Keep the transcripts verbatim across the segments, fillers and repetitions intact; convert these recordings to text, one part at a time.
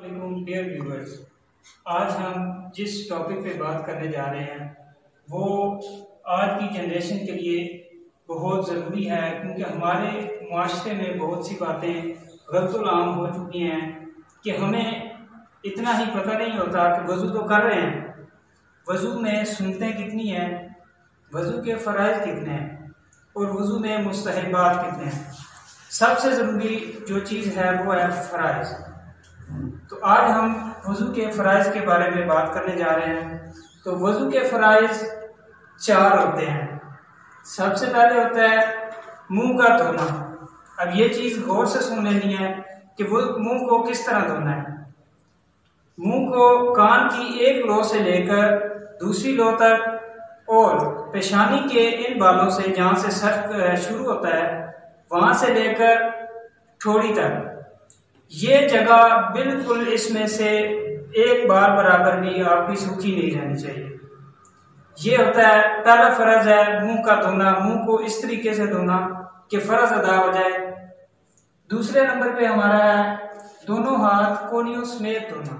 Dear viewers, आज हम जिस टॉपिक पे बात करने जा रहे हैं वो आज की जनरेशन के लिए बहुत ज़रूरी है, क्योंकि हमारे माशरे में बहुत सी बातें गलतुल आम हो चुकी हैं कि हमें इतना ही पता नहीं होता कि वज़ू तो कर रहे हैं, वज़ू में सुन्नतें कितनी हैं, वज़ू के फ़राइज़ कितने हैं और वज़ू में मुस्तहबात कितने हैं। सबसे ज़रूरी जो चीज़ है वो है फ़राइज़। तो आज हम वज़ू के फ़राइज़ के बारे में बात करने जा रहे हैं। तो वज़ू के फ़राइज़ चार होते हैं। सबसे पहले होता है मुंह का धोना। अब ये चीज़ गौर से सुन लेनी है कि वो मुंह को किस तरह धोना है। मुंह को कान की एक लो से लेकर दूसरी लो तक और पेशानी के इन बालों से जहाँ से सर शुरू होता है वहाँ से लेकर ठोड़ी तक, ये जगह बिल्कुल इसमें से एक बार बराबर भी आपकी सूखी नहीं रहनी चाहिए। ये होता है पहला फर्ज है मुंह का धोना, मुंह को इस तरीके से धोना कि फर्ज अदा हो जाए। दूसरे नंबर पे हमारा है दोनों हाथ कोहनियों समेत धोना।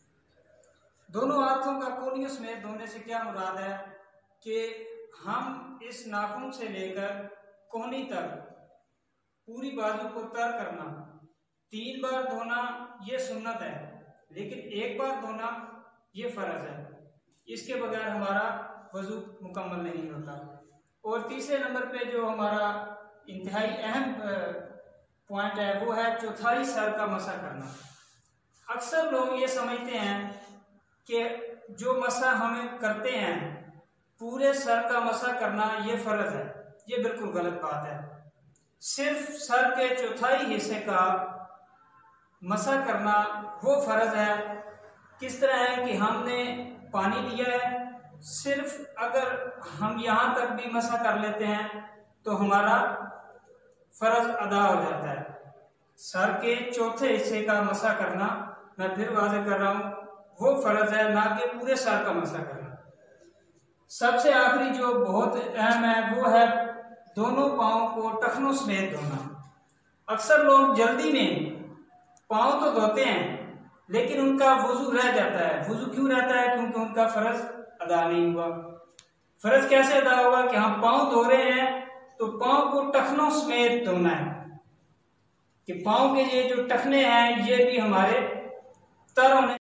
दोनों हाथों का कोहनियों समेत धोने से क्या मुराद है कि हम इस नाखून से लेकर कोहनी तक पूरी बाजू को तर करना। तीन बार धोना ये सुन्नत है, लेकिन एक बार धोना ये फर्ज है। इसके बगैर हमारा वज़ू मुकम्मल नहीं होता। और तीसरे नंबर पे जो हमारा इंतहाई अहम पॉइंट है वो है चौथाई सर का मसा करना। अक्सर लोग ये समझते हैं कि जो मसा हमें करते हैं पूरे सर का मसा करना ये फर्ज है। ये बिल्कुल गलत बात है। सिर्फ सर के चौथाई हिस्से का मसा करना वो फर्ज है। किस तरह है कि हमने पानी लिया है, सिर्फ अगर हम यहाँ तक भी मसा कर लेते हैं तो हमारा फर्ज अदा हो जाता है। सर के चौथे हिस्से का मसा करना, मैं फिर वाज़ेह कर रहा हूँ, वो फर्ज है, ना कि पूरे सर का मसा करना। सबसे आखिरी जो बहुत अहम है वो है दोनों पाँव को टखनों समेत धोना। अक्सर लोग जल्दी में पाँव तो धोते हैं लेकिन उनका वज़ू रह जाता है। वज़ू क्यों रहता है? क्योंकि उनका फर्ज अदा नहीं हुआ। फर्ज कैसे अदा होगा कि हम पाँव धो रहे हैं तो पाँव को टखनों समेत धोना है कि पाँव के ये जो टखने हैं ये भी हमारे तर होने